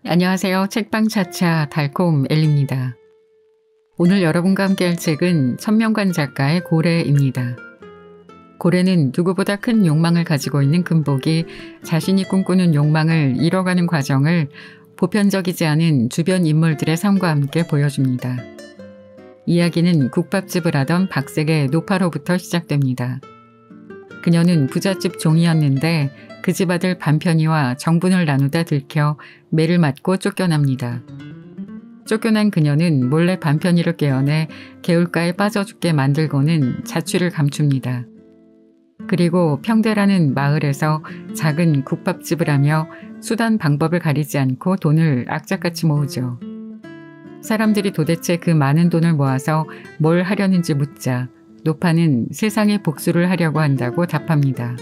안녕하세요. 책방 차차 달콤 엘리입니다. 오늘 여러분과 함께 할 책은 천명관 작가의 고래입니다. 고래는 누구보다 큰 욕망을 가지고 있는 금복이 자신이 꿈꾸는 욕망을 이뤄가는 과정을 보편적이지 않은 주변 인물들의 삶과 함께 보여줍니다. 이야기는 국밥집을 하던 박색의 노파로부터 시작됩니다. 그녀는 부잣집 종이었는데 그 집 아들 반편이와 정분을 나누다 들켜 매를 맞고 쫓겨납니다. 쫓겨난 그녀는 몰래 반편이를 깨어내 개울가에 빠져 죽게 만들고는 자취를 감춥니다. 그리고 평대라는 마을에서 작은 국밥집을 하며 수단 방법을 가리지 않고 돈을 악착같이 모으죠. 사람들이 도대체 그 많은 돈을 모아서 뭘 하려는지 묻자 노파는 세상에 복수를 하려고 한다고 답합니다.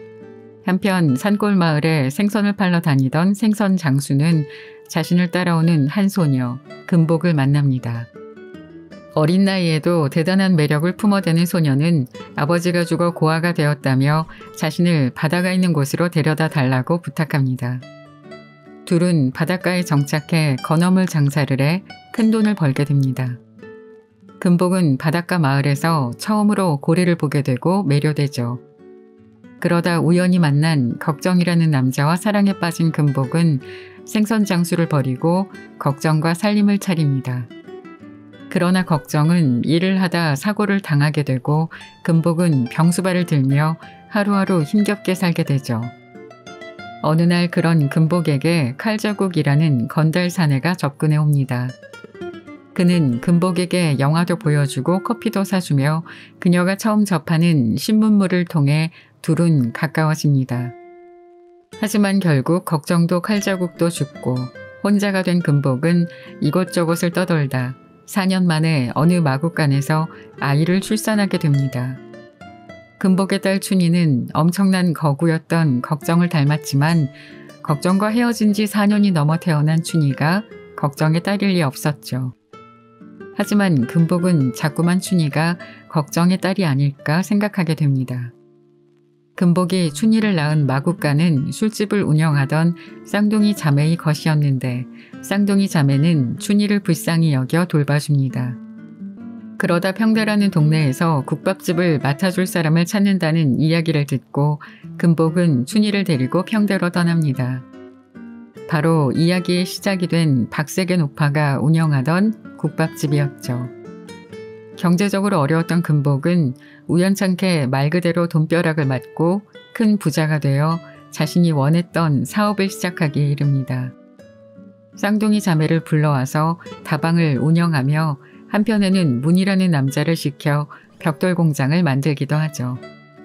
한편 산골 마을에 생선을 팔러 다니던 생선 장수는 자신을 따라오는 한 소녀 금복을 만납니다. 어린 나이에도 대단한 매력을 품어대는 소녀는 아버지가 죽어 고아가 되었다며 자신을 바다가 있는 곳으로 데려다 달라고 부탁합니다. 둘은 바닷가에 정착해 건어물 장사를 해 큰 돈을 벌게 됩니다. 금복은 바닷가 마을에서 처음으로 고래를 보게 되고 매료되죠. 그러다 우연히 만난 걱정이라는 남자와 사랑에 빠진 금복은 생선 장수를 버리고 걱정과 살림을 차립니다. 그러나 걱정은 일을 하다 사고를 당하게 되고 금복은 병수발을 들며 하루하루 힘겹게 살게 되죠. 어느 날 그런 금복에게 칼자국이라는 건달 사내가 접근해 옵니다. 그는 금복에게 영화도 보여주고 커피도 사주며 그녀가 처음 접하는 신문물을 통해 둘은 가까워집니다. 하지만 결국 걱정도 칼자국도 죽고 혼자가 된 금복은 이곳저곳을 떠돌다 4년 만에 어느 마구간에서 아이를 출산하게 됩니다. 금복의 딸 춘희는 엄청난 거구였던 걱정을 닮았지만 걱정과 헤어진 지 4년이 넘어 태어난 춘희가 걱정의 딸일 리 없었죠. 하지만 금복은 자꾸만 춘희가 걱정의 딸이 아닐까 생각하게 됩니다. 금복이 춘희를 낳은 마국간은 술집을 운영하던 쌍둥이 자매의 것이었는데 쌍둥이 자매는 춘희를 불쌍히 여겨 돌봐줍니다. 그러다 평대라는 동네에서 국밥집을 맡아줄 사람을 찾는다는 이야기를 듣고 금복은 춘희를 데리고 평대로 떠납니다. 바로 이야기의 시작이 된 박색의 노파가 운영하던 국밥집이었죠. 경제적으로 어려웠던 금복은 우연찮게 말 그대로 돈벼락을 맞고 큰 부자가 되어 자신이 원했던 사업을 시작하기에 이릅니다. 쌍둥이 자매를 불러와서 다방을 운영하며 한편에는 문이라는 남자를 시켜 벽돌 공장을 만들기도 하죠.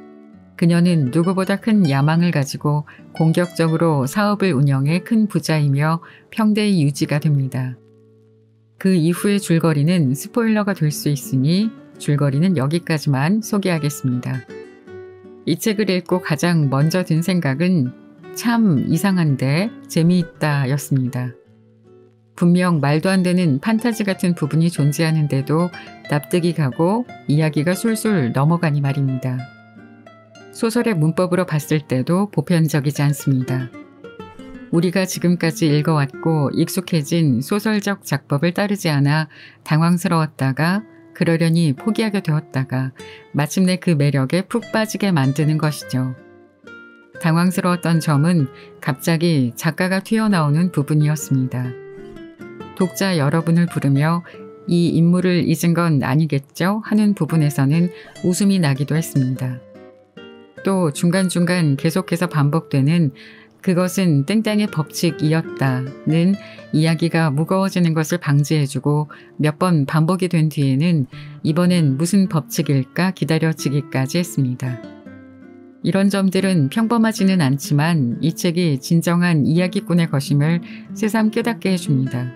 그녀는 누구보다 큰 야망을 가지고 공격적으로 사업을 운영해 큰 부자이며 평대의 유지가 됩니다. 그 이후의 줄거리는 스포일러가 될 수 있으니 줄거리는 여기까지만 소개하겠습니다. 이 책을 읽고 가장 먼저 든 생각은 참 이상한데 재미있다 였습니다. 분명 말도 안 되는 판타지 같은 부분이 존재하는데도 납득이 가고 이야기가 술술 넘어가니 말입니다. 소설의 문법으로 봤을 때도 보편적이지 않습니다. 우리가 지금까지 읽어왔고 익숙해진 소설적 작법을 따르지 않아 당황스러웠다가 그러려니 포기하게 되었다가 마침내 그 매력에 푹 빠지게 만드는 것이죠. 당황스러웠던 점은 갑자기 작가가 튀어나오는 부분이었습니다. 독자 여러분을 부르며 이 인물을 잊은 건 아니겠죠? 하는 부분에서는 웃음이 나기도 했습니다. 또 중간중간 계속해서 반복되는 그것은 땡땡의 법칙이었다는 이야기가 무거워지는 것을 방지해주고 몇 번 반복이 된 뒤에는 이번엔 무슨 법칙일까 기다려지기까지 했습니다. 이런 점들은 평범하지는 않지만 이 책이 진정한 이야기꾼의 것임을 새삼 깨닫게 해줍니다.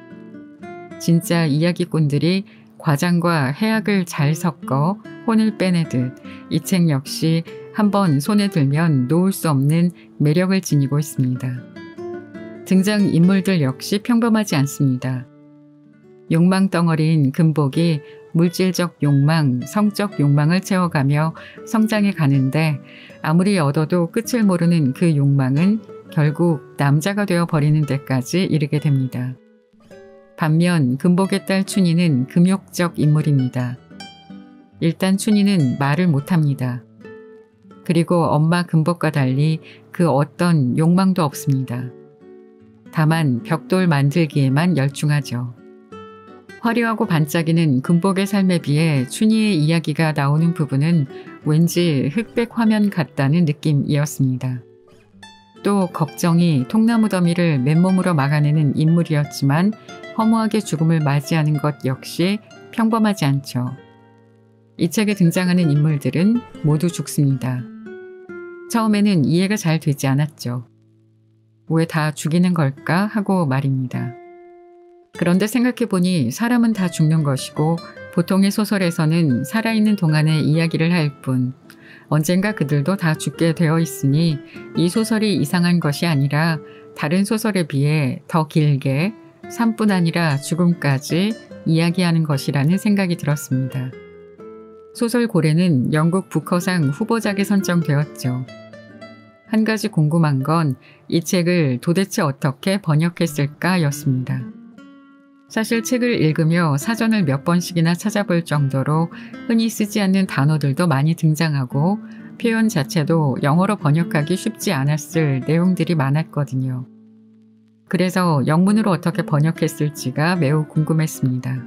진짜 이야기꾼들이 과장과 해악을 잘 섞어 혼을 빼내듯 이 책 역시 한번 손에 들면 놓을 수 없는 매력을 지니고 있습니다. 등장인물들 역시 평범하지 않습니다. 욕망 덩어리인 금복이 물질적 욕망, 성적 욕망을 채워가며 성장해 가는데 아무리 얻어도 끝을 모르는 그 욕망은 결국 남자가 되어 버리는 데까지 이르게 됩니다. 반면 금복의 딸 춘희는 금욕적 인물입니다. 일단 춘희는 말을 못합니다. 그리고 엄마 금복과 달리 그 어떤 욕망도 없습니다. 다만 벽돌 만들기에만 열중하죠. 화려하고 반짝이는 금복의 삶에 비해 춘희의 이야기가 나오는 부분은 왠지 흑백 화면 같다는 느낌이었습니다. 또 걱정이 통나무 더미를 맨몸으로 막아내는 인물이었지만 허무하게 죽음을 맞이하는 것 역시 평범하지 않죠. 이 책에 등장하는 인물들은 모두 죽습니다. 처음에는 이해가 잘 되지 않았죠. 왜 다 죽이는 걸까 하고 말입니다. 그런데 생각해보니 사람은 다 죽는 것이고 보통의 소설에서는 살아있는 동안에 이야기를 할 뿐 언젠가 그들도 다 죽게 되어 있으니 이 소설이 이상한 것이 아니라 다른 소설에 비해 더 길게 삶뿐 아니라 죽음까지 이야기하는 것이라는 생각이 들었습니다. 소설 고래는 영국 부커상 후보작에 선정되었죠. 한 가지 궁금한 건 이 책을 도대체 어떻게 번역했을까였습니다. 사실 책을 읽으며 사전을 몇 번씩이나 찾아볼 정도로 흔히 쓰지 않는 단어들도 많이 등장하고 표현 자체도 영어로 번역하기 쉽지 않았을 내용들이 많았거든요. 그래서 영문으로 어떻게 번역했을지가 매우 궁금했습니다.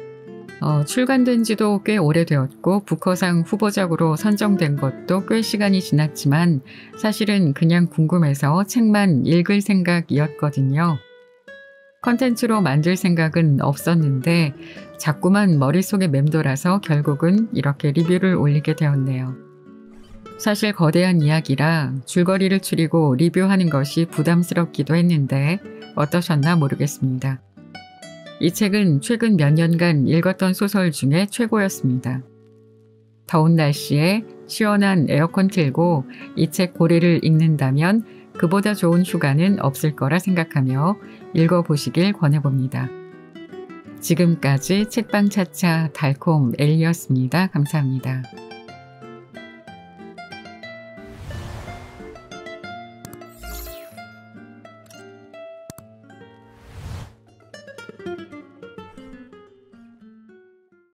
출간된 지도 꽤 오래되었고 부커상 후보작으로 선정된 것도 꽤 시간이 지났지만 사실은 그냥 궁금해서 책만 읽을 생각이었거든요. 컨텐츠로 만들 생각은 없었는데 자꾸만 머릿속에 맴돌아서 결국은 이렇게 리뷰를 올리게 되었네요. 사실 거대한 이야기라 줄거리를 추리고 리뷰하는 것이 부담스럽기도 했는데 어떠셨나 모르겠습니다. 이 책은 최근 몇 년간 읽었던 소설 중에 최고였습니다. 더운 날씨에 시원한 에어컨 틀고 이 책 고래를 읽는다면 그보다 좋은 휴가는 없을 거라 생각하며 읽어보시길 권해봅니다. 지금까지 책방 차차 달콤 엘리였습니다. 감사합니다.